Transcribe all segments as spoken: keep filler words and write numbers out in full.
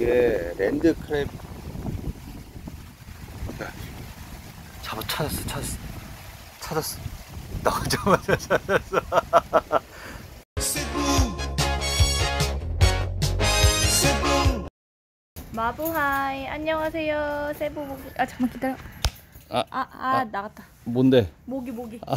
이게 랜드 크랩. 잡아, 찾았어, 찾았어, 찾았어. 나오자마자 찾았어. 마부하이, 안녕하세요. 세부 모기. 아 잠깐 기다려. 아, 아, 아, 아. 나갔다. 뭔데? 모기 모기. 아.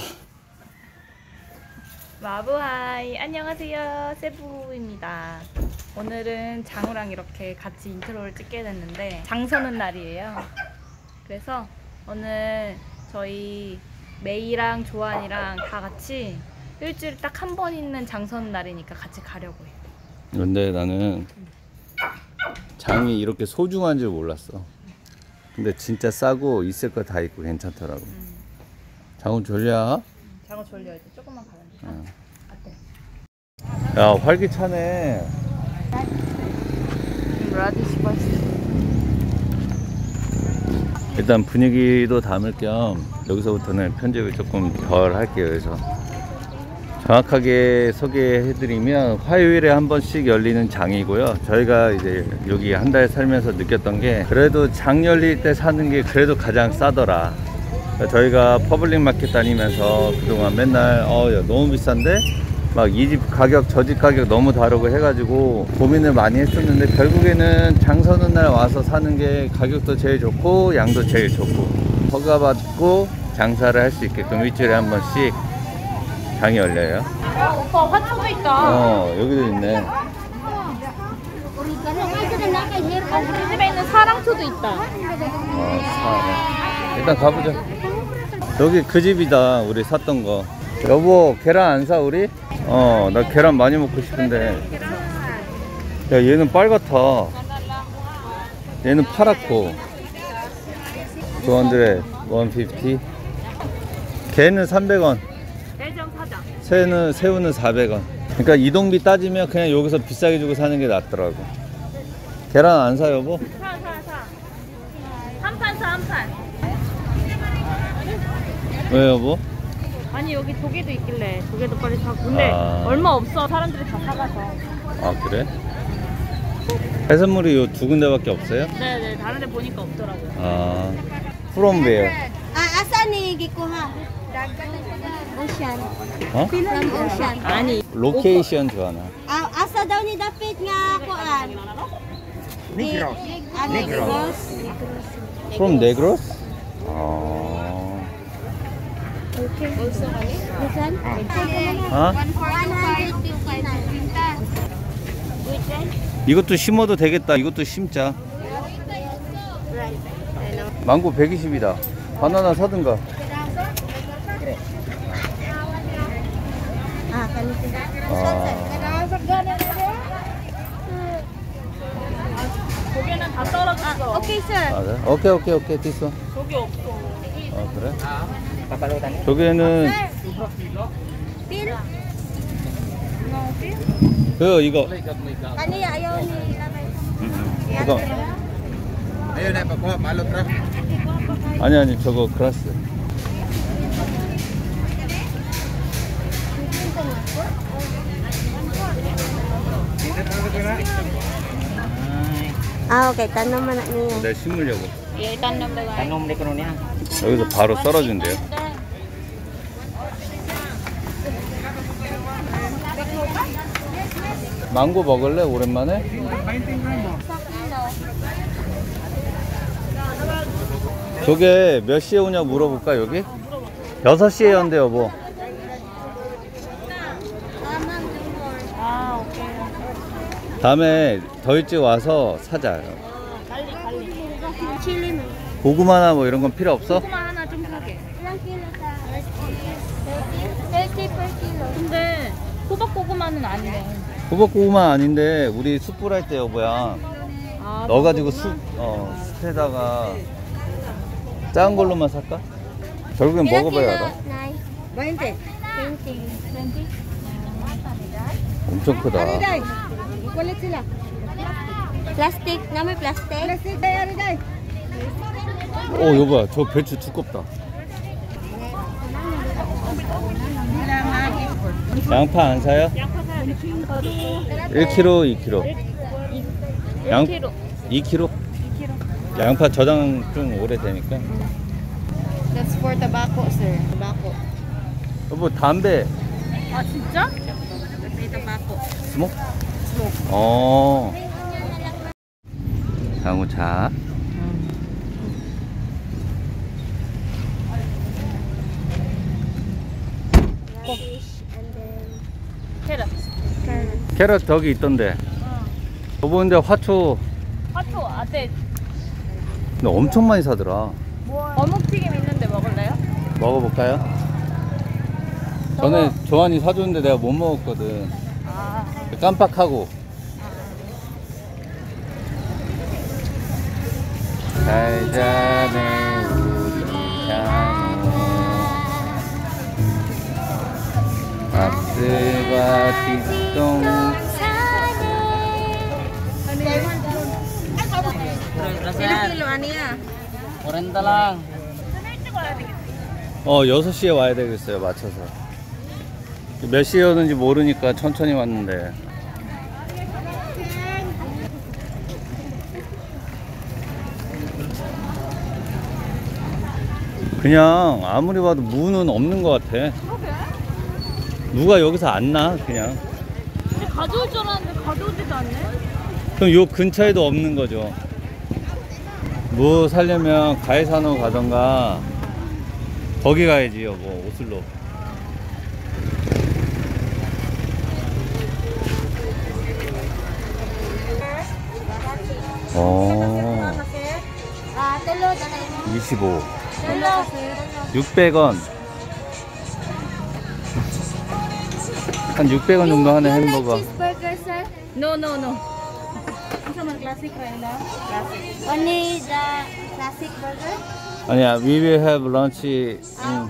마부하이, 안녕하세요. 세부입니다. 오늘은 장우랑 이렇게 같이 인트로를 찍게 됐는데 장 서는 날이에요. 그래서 오늘 저희 메이랑 조한이랑 다 같이 일주일에 딱 한 번 있는 장 서는 날이니까 같이 가려고 해요. 근데 나는 장이 이렇게 소중한 줄 몰랐어. 근데 진짜 싸고 있을 거 다 있고 괜찮더라고. 음. 장은 졸려? 음, 장우 졸려. 이제 조금만 가면 돼. 응. 어때? 야, 활기차네. 라디시 버스. 일단 분위기도 담을 겸 여기서부터는 편집을 조금 덜 할게요. 그래서 정확하게 소개해드리면 화요일에 한 번씩 열리는 장이고요. 저희가 이제 여기 한 달 살면서 느꼈던 게 그래도 장 열릴 때 사는 게 그래도 가장 싸더라. 저희가 퍼블릭 마켓 다니면서 그동안 맨날 어, 야, 너무 비싼데? 막 이 집 가격 저 집 가격 너무 다르고 해가지고 고민을 많이 했었는데 결국에는 장 서는 날 와서 사는 게 가격도 제일 좋고 양도 제일 좋고 허가받고 장사를 할 수 있게끔 일주일에 한 번씩 장이 열려요. 아, 오빠 화초도 있다. 어, 여기도 있네. 어, 우리 집에 있는 사랑초도 있다. 어, 사네. 일단 가보자. 여기 그 집이다. 우리 샀던 거. 여보, 계란 안 사 우리? 어, 나 계란 많이 먹고 싶은데. 야, 얘는 빨갛다. 얘는 파랗고. 이백, 백오십. 걔는 삼백 원. 내장 사자. 새는, 새우는 사백 원. 그러니까 이동비 따지면 그냥 여기서 비싸게 주고 사는 게 낫더라고. 계란 안 사, 여보? 사, 사, 사. 한 판 사, 한 판. 왜, 여보? 아니, 여기 조개도 있길래 조개도 빨리 사고. 근데 아. 얼마 없어. 사람들이 다 사가서. 아, 그래? 해산물이 요 두 군데밖에 없어요? 네네, 다른 데 보니까 없더라고요. 아, from where? Ah, asa ni gikuha? Ocean. 어? From ocean. 아니, 로케이션 좋아하나? Ah, asa daw ni dapit nga kuan? Negros. Ah, Negros. From Negros? 아, Bukan? 어? one fifty-nine. 이것도 심어도 되겠다. 이것도 심자. 망고 백이십이다. 바나나 사든가. Ah, kanito. 아, 조개는 다 떨어졌어. Okay, sir. 아, 그래? 오케이, 오케이, 오케이. 됐어. 조개 없어. 아, 그래? 저기에는 Pin? 그 이거 Kani ayaw ni lamay. 이거 Ayun na, pagkuha, balot ra. 아니 아니 저거 그라스. Ah, okay. Tanong man niya. 내가 심으려고. 일단 넘버 Tanom ni kuno niya. 여기서 바로 썰어준대요. 망고 먹을래? 오랜만에? 저게 몇 시에 오냐 물어볼까 여기? 여섯 시에 온대 여보. 아, 오케이. 다음에 더 일찍 와서 사자. 빨리, 빨리. Chili mo. 고구마나 뭐 이런 건 필요 없어? 고구마 하나 좀 사게. Ilang kilo sa? thirty per kilo. 근데 호박 고구마는 아니래. 호박 고구마 아닌데 우리 숯불 할 때 여보야 아, 넣어가지고 숯, 어, 숯에다가 작은 걸로만 살까? 결국엔 먹어봐야 알아. twenty. twenty. 엄청 크다. Kulit sila. Plastic. Namin plastic. Plastic tayo rin day. 어 여보야 저 배추 두껍다. 양파 안 사요? 양파 사야 돼. 일 킬로그램, 이 킬로그램. 일 양, 킬로그램. 이 킬로그램? 이 킬로그램. 양파 저장 좀 오래되니까. That's for tobacco, sir. Tobacco. 여보, 담배 아 진짜? May tobacco. 스모? 어. 장우차. Fish and then 캐럿. carrot. 캐럿 저기 있던데. 여보, 근데 화초 화초 아재. 근데 엄청 많이 사더라. 어묵튀김 있는데 먹을래요? 먹어볼까요? 전에 조한이 사줬는데 내가 못 먹었거든. 아. 깜빡하고. 잘 자네 우리 장우. 박스와 뒷동. Ilang kilo aniya? Orenta lang. 어, 여섯 시에 와야 되겠어요, 맞춰서. 몇 시에 오는지 모르니까 천천히 왔는데. 그냥 아무리 봐도 무는 없는 것 같아. 누가 여기서 안 나, 그냥. 근데 가져올 줄 알았는데 가져오지도 않네. 그럼 요 근처에도 없는 거죠. 무 살려면 가해산호 가던가 거기 가야지 여보, 오슬로. 어, Ah, tulo na kayo. 이십오. Tulo, sir. 육백 원. 한 육백 원 정도 하는 햄버거. Cheeseburger, sir. No, no, no. Isa man classic right now? Classic. Only the classic burger? 아니야, we will have lunch. 응. Sana.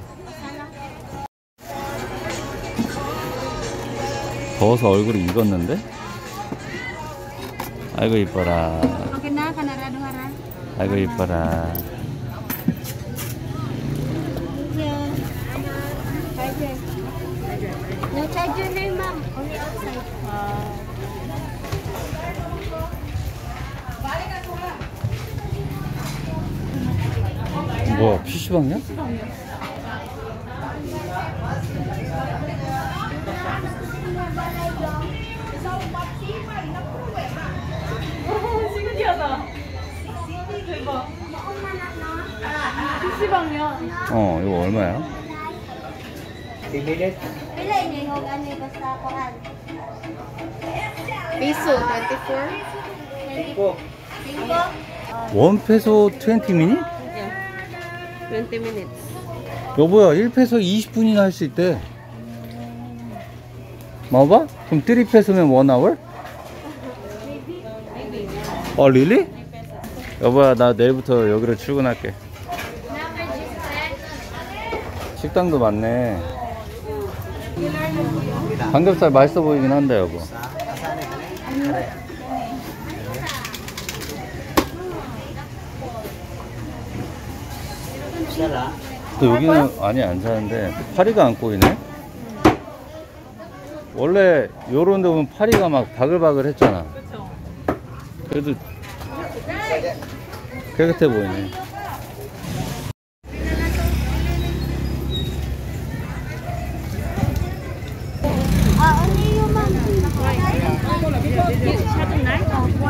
더워서 얼굴이 익었는데? 아이고 이뻐라. Okay na, kanarado hara. 아이고 이뻐라. Thank you. Charger. No charger here, ma'am. Only outside. 뭐야, 피시방이야? 신기하다. 대박. 피시방이야. 어, 이거 얼마야? Tibilit. Pila ini yung ano basta kuhan? Piso, twenty-four. Iko. Cinco? 원 페소 이십 미니? twenty minutes. 여보야, 일 페소 이십 분이나 할 수 있대. 먹어봐? 그럼 삼 페소면 원 아워? 어, 릴리? 여보야, 나 내일부터 여기로 출근할게. 식당도 많네. 삼겹살 맛있어 보이긴 한데, 여보. 또 여기는 아니 안 사는데 파리가 안 꼬이네. 원래 요런 데 보면 파리가 막 바글바글 했잖아. 그렇죠. 그래도 깨끗해 보이네. Ah, only you, ma'am. 샤든 날?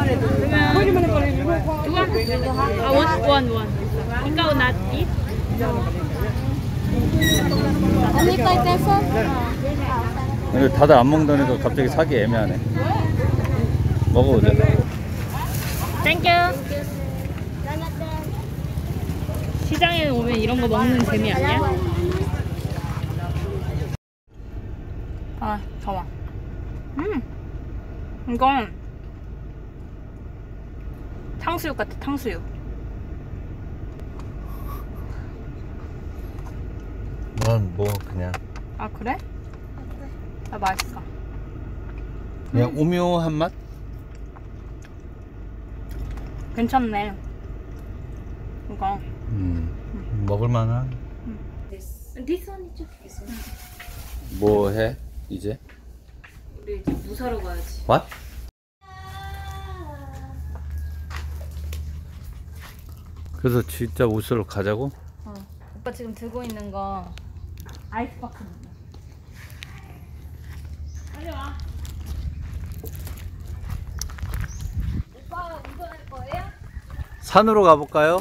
그러면 아, 원, 원, 원. ikaw not eat? Only five pesos? 근데 다들 안 먹다니까 갑자기 사기 애매하네. 먹어보자. 땡큐. 시장에 오면 이런 거 먹는 재미 아니야? 아, 더워. 음, 이건 탕수육 같아, 탕수육. 넌 뭐 그냥 아, 그래? 나 맛있어. 그냥 오묘한 맛? 괜찮네. 이거. 음, 먹을만한. This one is just. 뭐 해? 이제? 우리 이제 무 사러 가야지. What? 그래서 진짜 오슬로 가자고? 어. 오빠 지금 들고 있는 거 아이스박스. 빨리 와. 오빠가 운전할 거예요? 산으로 가볼까요?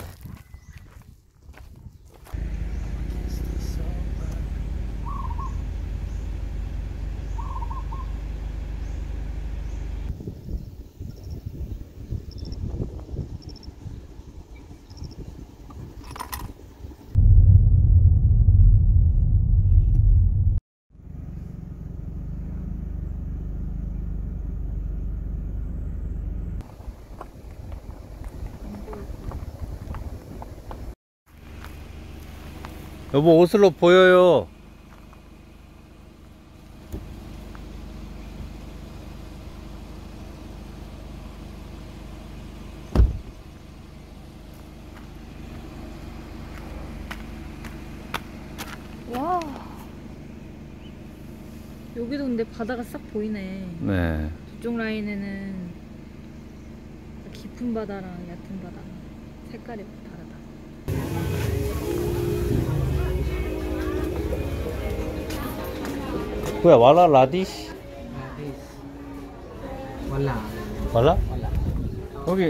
여보, 오슬로 보여요. 와. 여기도 근데 바다가 싹 보이네. 네. 저쪽 라인에는 깊은 바다랑 얕은 바다 색깔이 다르다. 뭐야, 왈라 라디시? Wala. 왈라? Wala. 여기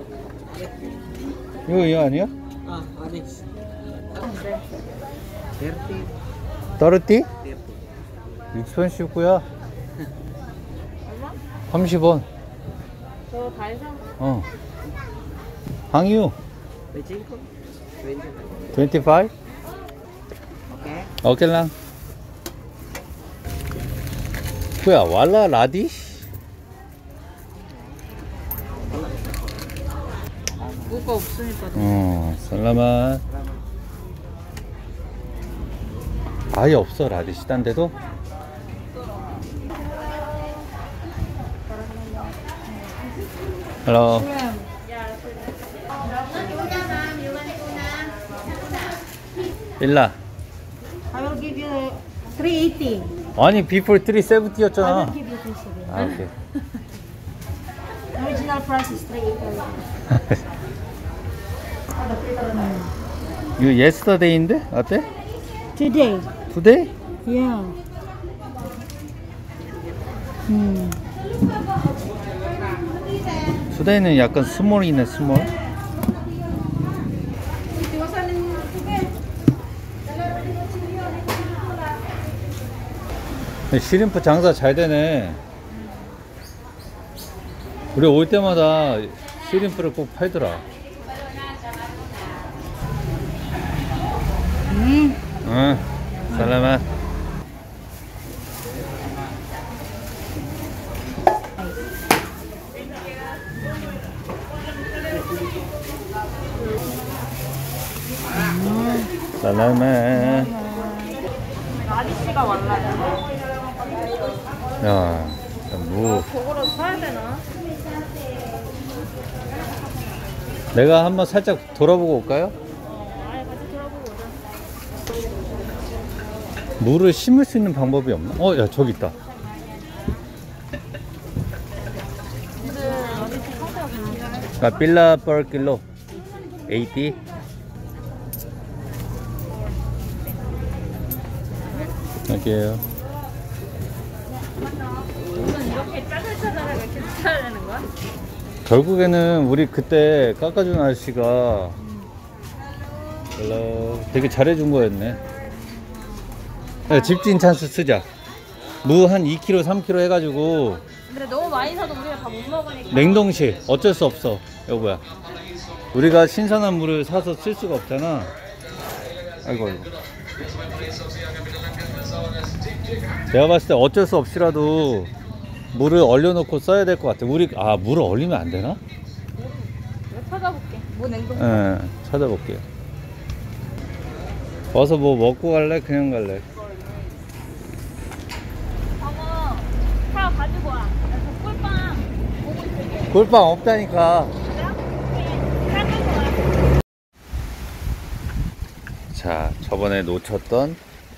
이거 이거 아니야? Ah, Alex. 네. thirty. 더르티? thirty. 육천십구야. 얼마? 삼십 원. 저 다 해서 어. 항유 twenty-five. twenty-five. 이십오? Okay. 오케이 랑. 뭐야, 왈라 라디시? 뭐가 없으니까. 어, 살라만. 아예 없어, 라디시 딴 데도? 헬로. 일라. I will give you three eighty. 아니, 비폴 삼백칠십였잖아. I will give you three seventy. 아, 오케이. Original price is three eighty. 이거 예스터데이인데? 어때? Today. 투데이? Yeah. Hmm. 투데이는 약간 스몰이네, 스몰. 시림프 장사 잘 되네. 우리 올 때마다 시림프를 꼭 팔더라. Hmm. 응, 살라마. 살라마. 아저씨가 왔나요? 야, 무. 저거라도 사야 되나? 내가 한번 살짝 돌아보고 올까요? 어, 아예 같이 돌아보고 오자. 무를 심을 수 있는 방법이 없나? 어, 야, 저기 있다. 근데 아저씨 상태가 괜찮아. Kapila per kilo. eighty. 할게요. 무슨 이렇게 짜잘짜잘하게 이렇게 찾아야 되는 거야? 결국에는 우리 그때 깎아준 아저씨가 헬로 되게 잘해준 거였네. 야, 집주인 찬스 쓰자. 무 한 이 킬로그램, 삼 킬로그램 해가지고 근데 너무 많이 사도 우리가 다 못 먹으니까. 냉동실 어쩔 수 없어. 여보야, 우리가 신선한 물을 사서 쓸 수가 없잖아. 아이고 아이고. 내가 봤을 때 어쩔 수 없이라도 물을 얼려놓고 써야 될 것 같아. 우리 아 물을 얼리면 안 되나? 내가 찾아볼게. 뭐 냉동. 예, 찾아볼게요. 와서 뭐 먹고 갈래? 그냥 갈래? 저거 다 가지고 와. 저 꿀빵 보고 있을게. 꿀빵 없다니까. 가지고 와. 자, 저번에 놓쳤던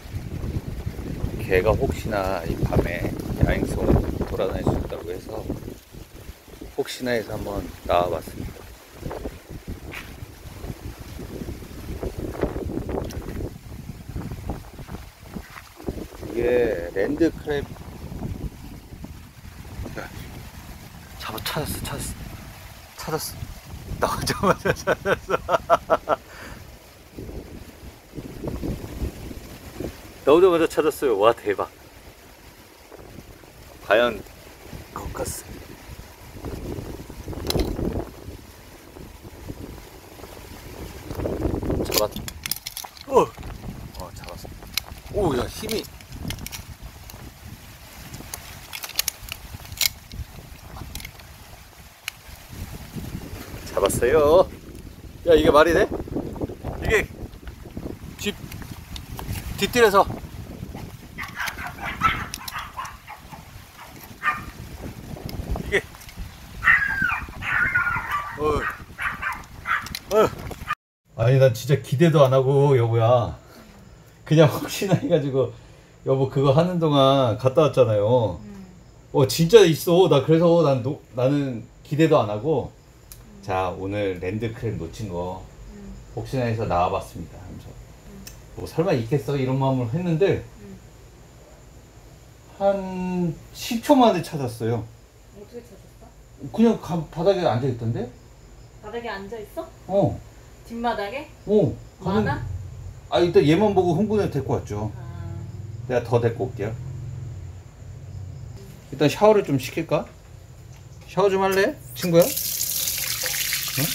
개가 혹시나 이 밤에 야행성으로 돌아다닐 수 있다고 해서 혹시나 해서 한번 나와봤습니다. 이게 랜드 크랩. 잡아, 찾았어, 찾았어, 찾았어. 나오자마자 찾았어. 나오자마자 찾았어요. 와, 대박. 과연 거카스. 잡았다. 어, 어, 잡았어. 오, 야, 힘이. 잡았어요. 야, 이게 말이 돼? 이게 집 뒷뜰에서 이게 어, 어. 아니, 난 진짜 기대도 안 하고 여보야, 그냥 혹시나 해가지고 여보 그거 하는 동안 갔다 왔잖아요. 음. 어, 진짜 있어. 나 그래서 난 노, 나는 기대도 안 하고 음. 자, 오늘 랜드크랩 놓친 거 음. 혹시나 해서 나와봤습니다 하면서 음. 뭐 설마 있겠어 이런 마음으로 했는데 음. 한 십 초 만에 찾았어요. 어떻게 찾았어? 그냥 가, 바닥에 앉아있던데? 바닥에 앉아있어? 어. 뒷마당에? 어. 많아? 아, 일단 얘만 보고 흥분해 데리고 왔죠. 아... 내가 더 데리고 올게요. 일단 샤워를 좀 시킬까? 샤워 좀 할래? 친구야? 응?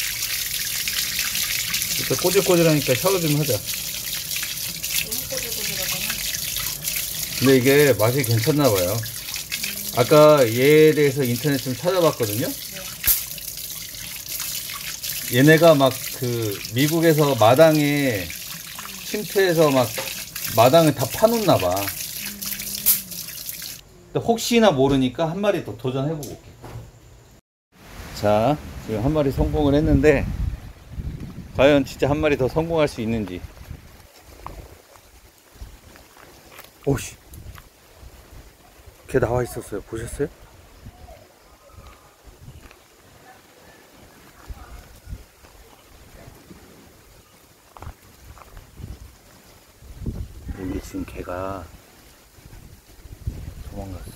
일단 꼬질꼬질하니까 샤워 좀 하자. 너무 꼬들꼬들하잖아. 근데 이게 맛이 괜찮나봐요. 아까 얘에 대해서 인터넷 좀 찾아봤거든요. 얘네가 막 그 미국에서 마당에 침투해서 막 마당을 다 파놓나봐. 혹시나 모르니까 한 마리 더 도전해보고 올게. 자, 지금 한 마리 성공을 했는데 과연 진짜 한 마리 더 성공할 수 있는지. 오씨, 걔 나와 있었어요. 보셨어요? 여기 지금 걔가 도망갔어.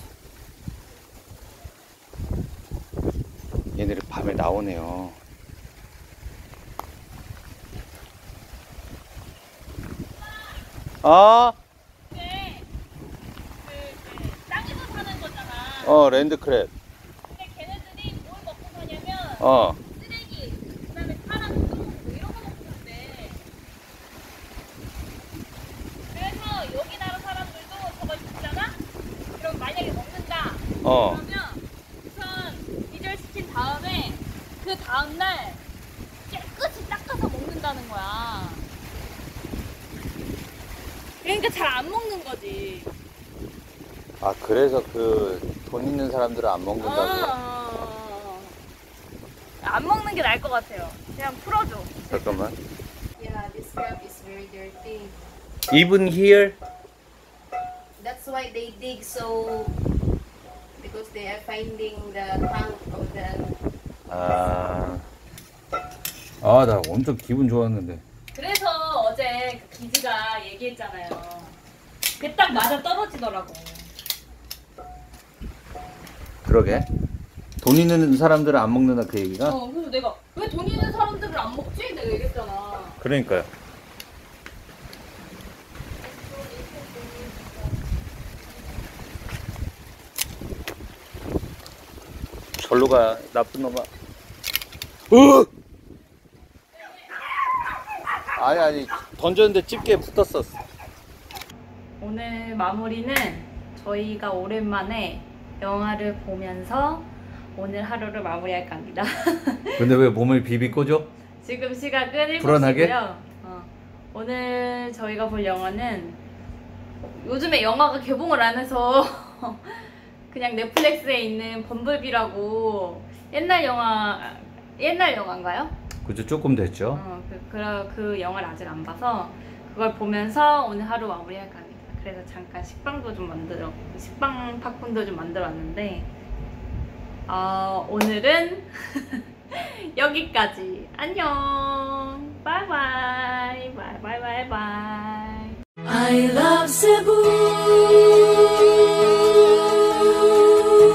얘네를 밤에 나오네요. 아, 이게 그, 그 땅에서 사는 거잖아. 어, 랜드크랩. 근데 걔네들이 뭘 먹고 사냐면 어, 쓰레기, 그다음에 사람 똥 이런 거 먹고 산대. 그래서 여기 나라 사람들도 저걸 먹잖아? 그럼 만약에 먹는다. 어. 그러면 우선 기절시킨 다음에 그 다음날 깨끗이 닦아서 먹는다는 거야. 그러니까 잘 안 먹는 거지. 아, 그래서 그 돈 있는 사람들은 안 먹는다고. 아, 안 먹는 게 나을 것 같아요. 그냥 풀어줘. 잠깐만. Yeah, this crab is very dirty. Even here? That's why they dig so, because they are finding the tank of the. 아, 아, 나 엄청 기분 좋았는데. 그래서 어제 그 기지가 얘기했잖아요. 그게 딱 맞아 떨어지더라고. 그러게. 돈 있는 사람들은 안 먹는다 그 얘기가? 어, 그래서 내가 왜 돈 있는 사람들은 안 먹지? 내가 얘기했잖아. 그러니까요. 절로 가, 나쁜 놈아. 으! 아니, 아니, 던졌는데 집게에 붙었었어. 오늘 마무리는 저희가 오랜만에 영화를 보면서 오늘 하루를 마무리할까 합니다. 근데 왜 몸을 비비꼬죠? 지금 시각은 일곱 불안하게? 시고요. 어, 오늘 저희가 볼 영화는 요즘에 영화가 개봉을 안 해서 그냥 넷플릭스에 있는 범블비라고 옛날 영화, 옛날 영화인가요? 그죠, 조금 됐죠. 어, 그, 그, 그 영화를 아직 안 봐서 그걸 보면서 오늘 하루 마무리할까 합니다. 그래서 잠깐 식빵도 좀 만들어, 식빵 팝콘도 좀 만들어 왔는데 어, 오늘은 여기까지. 안녕. 바이바이. 바이바이 바이바이. I love Cebu.